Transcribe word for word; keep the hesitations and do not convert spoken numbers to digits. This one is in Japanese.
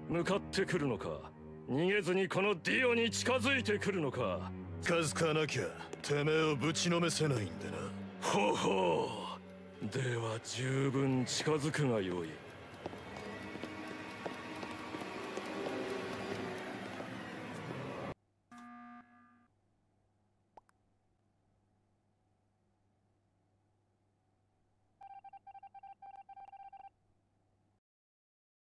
向かってくるのか、逃げずにこのディオに近づいてくるのか。 数かなきゃてめえをぶちのめせないんでな。 ほほう、では十分近づくがよい。